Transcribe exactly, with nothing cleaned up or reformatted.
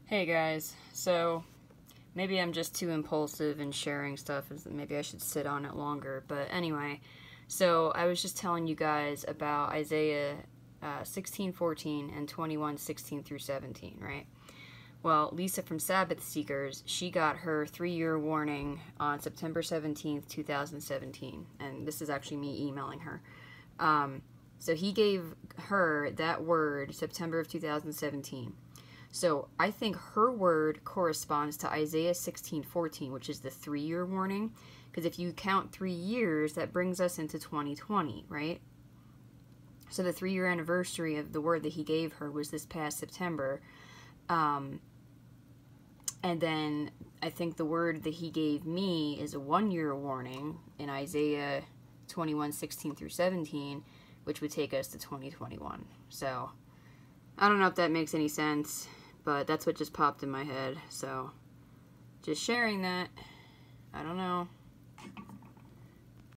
Hey guys, so maybe I'm just too impulsive in sharing stuff, maybe I should sit on it longer, but anyway, so I was just telling you guys about Isaiah uh, sixteen fourteen and twenty-one sixteen through seventeen, right? Well, Lisa from Sabbath Seekers, she got her three-year warning on September seventeenth, two thousand seventeen, and this is actually me emailing her. Um, so he gave her that word September of two thousand seventeen. So I think her word corresponds to Isaiah sixteen fourteen, which is the three-year warning. Because if you count three years, that brings us into twenty twenty, right? So the three-year anniversary of the word that he gave her was this past September. Um, and then I think the word that he gave me is a one-year warning in Isaiah twenty-one sixteen through seventeen, which would take us to twenty twenty-one. So I don't know if that makes any sense, but that's what just popped in my head. So just sharing that. I don't know.